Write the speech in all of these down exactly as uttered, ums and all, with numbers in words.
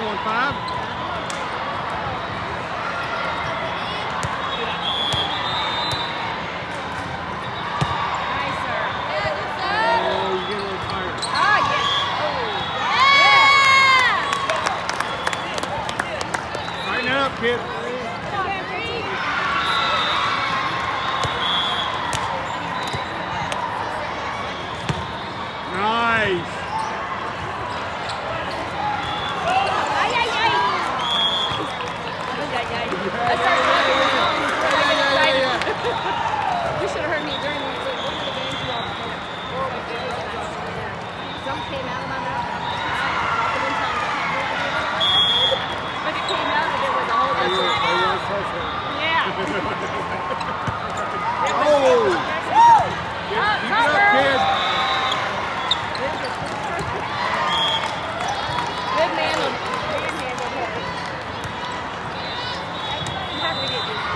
on five. Nice, sir. Yeah, good serve. Oh, you get a little tired. Ah, yes. Oh. Tighten it up, kid. Nice. Ay, ay, ay. Ay, ay, ay. I started laughing when I was excited. You should have heard me during the one of the games you all played. Some came out of my mouth. Talking in tongues. I had no idea. But it came out and it was a whole bunch of yeah. Oh! Keep Keep it up, kid. Good man. Good man. How we did this?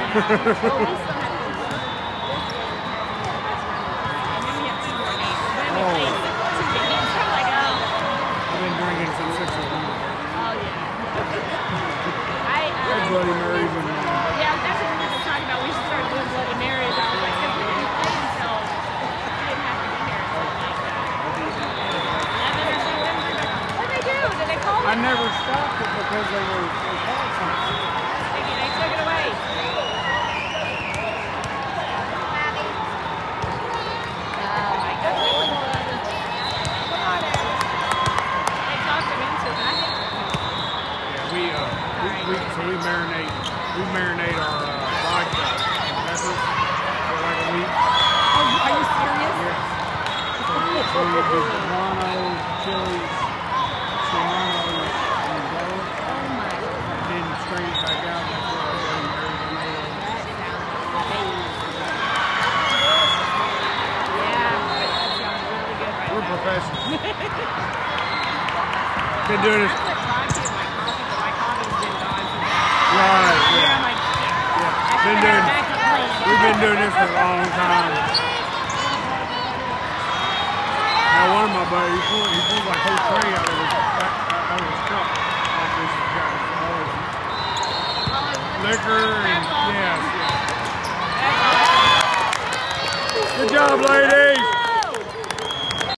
Well, we still have to work this game. And then we have two more games. But then we Oh. play two games. So I'm like, oh. I've been drinking since six o'clock. Oh, yeah. I, Hey, um, Bloody Marys and uh, yeah, that's what we were talking about. We should start doing Bloody Marys. I was like, because we didn't play until we didn't have to be here until like uh, eleven or something. What did they do? Did they call I it? never stopped it because they were they called something. They, they took it away. Oh my God. They talked him into it. I hate Yeah, we uh we, we so we marinate we marinate our uh, vodka and peppers for like a week. Oh, are you serious? Yes. So we, so we do serrano, chilies, serrano, and garlic, Oh my God. and then strain it back out. That's what I do. Mary tomato. That sounds amazing. Yeah, that sounds really good right We're now. professionals. Been doing I this. put vodka in my coffee, but my coffee's been gone since Right. yeah, Yeah. I'm like, Yeah. I Been should have doing. a backup plan. We've been doing this for a long time. Now one of my buddies, he pulled, he pulled like a whole tray out of his back, out of his cup. Like this, he's got all his liquor and yes, yes. Good job, lady.